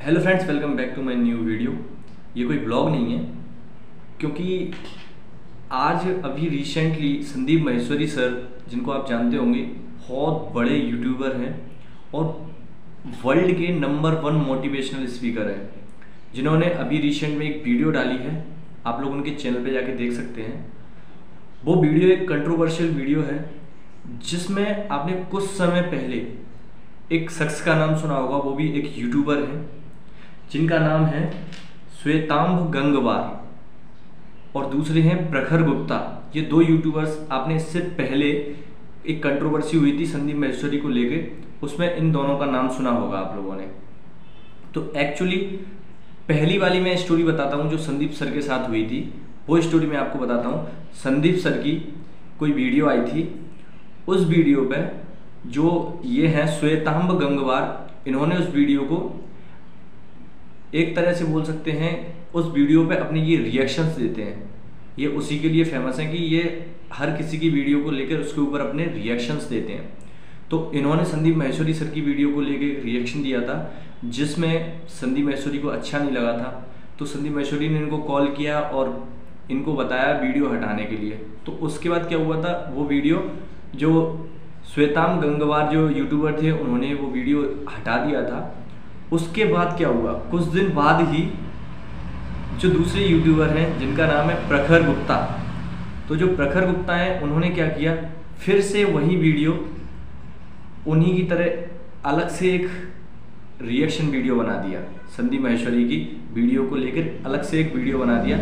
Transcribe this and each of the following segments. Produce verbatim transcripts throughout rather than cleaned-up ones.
Hello friends, welcome back to my new video. ये कोई blog नहीं है, क्योंकि आज अभी रिसेंटली संदीप माहेश्वरी सर, जिनको आप जानते होंगे, बहुत बड़े यूट्यूबर हैं और वर्ल्ड के नंबर वन मोटिवेशनल स्पीकर हैं, जिन्होंने अभी रिसेंट में एक वीडियो डाली है। आप लोग उनके चैनल पे जाके देख सकते हैं। वो वीडियो एक कंट्रोवर्शियल वीडियो है, जिसमें आपने कुछ समय पहले एक शख्स का नाम सुना होगा। वो भी एक यूट्यूबर है जिनका नाम है श्वेतांब गंगवार और दूसरे हैं प्रखर गुप्ता। ये दो यूट्यूबर्स, आपने इससे पहले एक कंट्रोवर्सी हुई थी संदीप माहेश्वरी को लेके, उसमें इन दोनों का नाम सुना होगा आप लोगों ने। तो एक्चुअली पहली वाली मैं स्टोरी बताता हूँ जो संदीप सर के साथ हुई थी। वो स्टोरी मैं आपको बताता हूँ। संदीप सर की कोई वीडियो आई थी, उस वीडियो पे जो ये हैं श्वेतांब गंगवार, इन्होंने उस वीडियो को एक तरह से बोल सकते हैं, उस वीडियो पे अपने ये रिएक्शंस देते हैं। ये उसी के लिए फेमस हैं कि ये हर किसी की वीडियो को लेकर उसके ऊपर अपने रिएक्शंस देते हैं। तो इन्होंने संदीप माहेश्वरी सर की वीडियो को लेकर एक रिएक्शन दिया था, जिसमें संदीप माहेश्वरी को अच्छा नहीं लगा था। तो संदीप माहेश्वरी ने इनको कॉल किया और इनको बताया वीडियो हटाने के लिए। तो उसके बाद क्या हुआ था, वो वीडियो जो श्वेतांब गंगवार जो यूट्यूबर थे, उन्होंने वो वीडियो हटा दिया था। उसके बाद क्या हुआ, कुछ दिन बाद ही जो दूसरे यूट्यूबर हैं जिनका नाम है प्रखर गुप्ता, तो जो प्रखर गुप्ता हैं उन्होंने क्या किया, फिर से वही वीडियो उन्हीं की तरह अलग से एक रिएक्शन वीडियो बना दिया। संदीप माहेश्वरी की वीडियो को लेकर अलग से एक वीडियो बना दिया,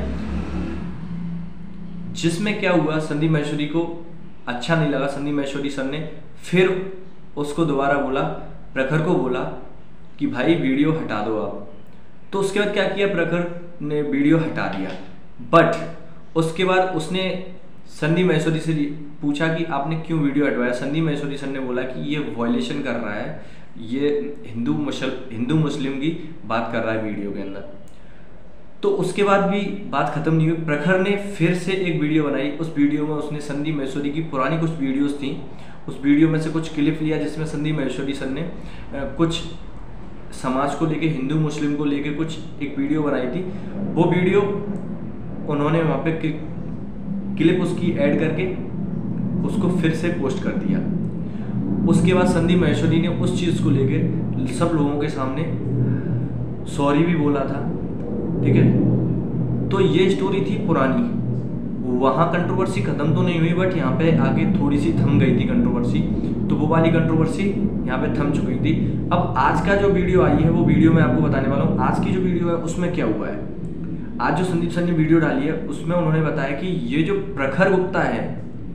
जिसमें क्या हुआ, संदीप माहेश्वरी को अच्छा नहीं लगा। संदीप माहेश्वरी सर ने फिर उसको दोबारा बोला, प्रखर को बोला कि भाई वीडियो हटा दो आप। तो उसके बाद क्या किया, प्रखर ने वीडियो हटा दिया। बट उसके बाद उसने संदीप माहेश्वरी से पूछा कि आपने क्यों वीडियो हटवाया। संदीप माहेश्वरी सर ने बोला कि ये वायलेशन कर रहा है, ये हिंदू मुसल हिंदू मुस्लिम की बात कर रहा है वीडियो के अंदर। तो उसके बाद भी बात खत्म नहीं हुई। प्रखर ने फिर से एक वीडियो बनाई। उस वीडियो में उसने संदीप माहेश्वरी की पुरानी कुछ वीडियोस थी, उस वीडियो में से कुछ क्लिप लिया, जिसमें संदीप माहेश्वरी सर ने कुछ समाज को लेके, हिंदू मुस्लिम को लेके कुछ एक वीडियो बनाई थी। वो वीडियो उन्होंने वहाँ पे क्लिप उसकी ऐड करके उसको फिर से पोस्ट कर दिया। उसके बाद संदीप माहेश्वरी ने उस चीज़ को लेके सब लोगों के सामने सॉरी भी बोला था, ठीक है। तो ये स्टोरी थी पुरानी, वहाँ कंट्रोवर्सी खत्म तो नहीं हुई, बट यहाँ पे आगे थोड़ी सी थम गई थी कंट्रोवर्सी। तो वो वाली कंट्रोवर्सी यहाँ पे थम चुकी थी। अब आज का जो वीडियो आई है, वो वीडियो मैं आपको बताने वाला हूँ। आज की जो वीडियो है उसमें क्या हुआ है, आज जो संदीप सर ने वीडियो डाली है उसमें उन्होंने बताया कि ये जो प्रखर गुप्ता है,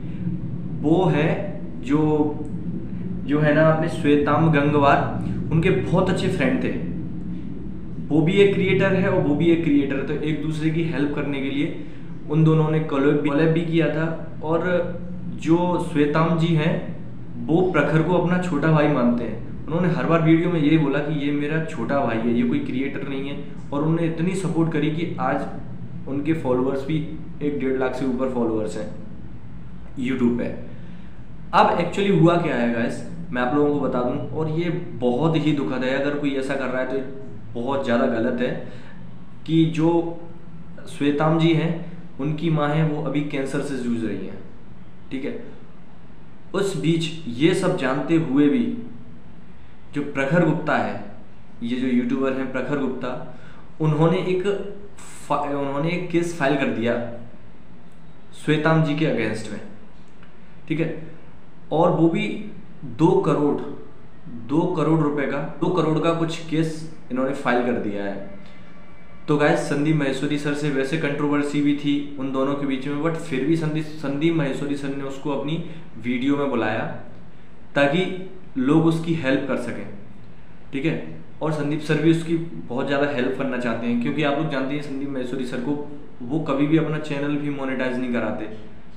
वो है जो जो है ना अपने श्वेतांब गंगवार, उनके बहुत अच्छे फ्रेंड थे। वो भी एक क्रिएटर है और वो भी एक क्रिएटर है। तो एक दूसरे की हेल्प करने के लिए उन दोनों ने कोलैब भी, भी किया था। और जो श्वेतांब जी हैं, वो प्रखर को अपना छोटा भाई मानते हैं। उन्होंने हर बार वीडियो में यही बोला कि ये मेरा छोटा भाई है, ये कोई क्रिएटर नहीं है। और उन्होंने इतनी सपोर्ट करी कि आज उनके फॉलोअर्स भी एक डेढ़ लाख से ऊपर फॉलोअर्स हैं यूट्यूब पे। अब एक्चुअली हुआ क्या है गाइस, मैं आप लोगों को बता दूं, और ये बहुत ही दुखद है। अगर कोई ऐसा कर रहा है तो बहुत ज़्यादा गलत है। कि जो श्वेतांब जी हैं, उनकी माँ है, वो अभी कैंसर से जूझ रही हैं, ठीक है। उस बीच ये सब जानते हुए भी जो प्रखर गुप्ता है, ये जो यूट्यूबर हैं प्रखर गुप्ता, उन्होंने एक उन्होंने एक केस फाइल कर दिया श्वेतांब जी के अगेंस्ट में, ठीक है। और वो भी दो करोड़ दो करोड़ रुपए का दो करोड़ का कुछ केस इन्होंने फाइल कर दिया है। तो गाइस, संदीप माहेश्वरी सर से वैसे कंट्रोवर्सी भी थी उन दोनों के बीच में, बट फिर भी संदीप संदीप माहेश्वरी सर ने उसको अपनी वीडियो में बुलाया ताकि लोग उसकी हेल्प कर सकें, ठीक है। और संदीप सर भी उसकी बहुत ज़्यादा हेल्प करना चाहते हैं, क्योंकि आप लोग जानते हैं संदीप माहेश्वरी सर को, वो कभी भी अपना चैनल भी मोनेटाइज नहीं कराते।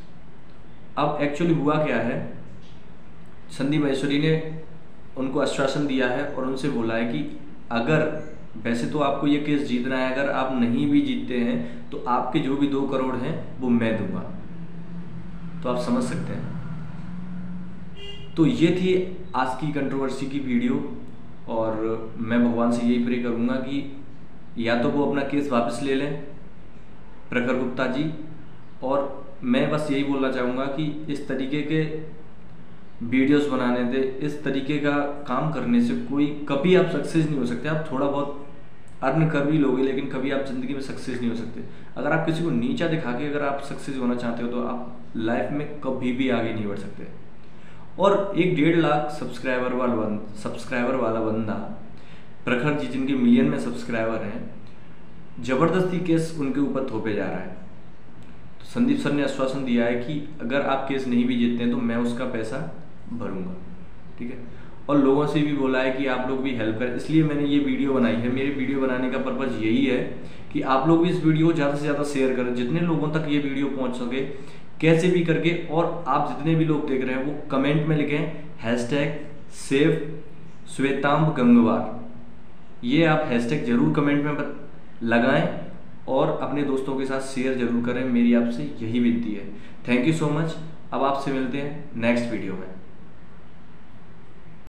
अब एक्चुअली हुआ क्या है, संदीप माहेश्वरी ने उनको आश्वासन दिया है और उनसे बोला है कि अगर, वैसे तो आपको ये केस जीतना है, अगर आप नहीं भी जीतते हैं तो आपके जो भी दो करोड़ हैं वो मैं दूंगा। तो आप समझ सकते हैं। तो ये थी आज की कंट्रोवर्सी की वीडियो, और मैं भगवान से यही प्रे करूँगा कि या तो वो अपना केस वापस ले लें प्रखर गुप्ता जी, और मैं बस यही बोलना चाहूँगा कि इस तरीके के वीडियोस बनाने से, इस तरीके का काम करने से कोई कभी आप सक्सेस नहीं हो सकते। आप थोड़ा बहुत अर्न कर भी लोगे लेकिन कभी आप ज़िंदगी में सक्सेस नहीं हो सकते। अगर आप किसी को नीचा दिखा के अगर आप सक्सेस होना चाहते हो तो आप लाइफ में कभी भी आगे नहीं बढ़ सकते। और एक डेढ़ लाख सब्सक्राइबर वाला बंद सब्सक्राइबर वाला बंदा प्रखर जी, जिनके मिलियन में सब्सक्राइबर हैं, ज़बरदस्ती केस उनके ऊपर थोपे जा रहा है। तो संदीप सर ने आश्वासन दिया है कि अगर आप केस नहीं भी जीतते हैं तो मैं उसका पैसा भरूंगा, ठीक है। और लोगों से भी बोला है कि आप लोग भी हेल्प करें, इसलिए मैंने ये वीडियो बनाई है। मेरे वीडियो बनाने का पर्पज़ यही है कि आप लोग भी इस वीडियो को ज़्यादा से ज़्यादा शेयर करें, जितने लोगों तक ये वीडियो पहुँच सके कैसे भी करके। और आप जितने भी लोग देख रहे हैं वो कमेंट में लिखें हैशटैग सेव श्वेतांब गंगवार, ये आप हैशटैग जरूर कमेंट में लगाएं और अपने दोस्तों के साथ शेयर जरूर करें। मेरी आपसे यही विनती है। Thank you so much. अब आपसे मिलते हैं नेक्स्ट वीडियो में।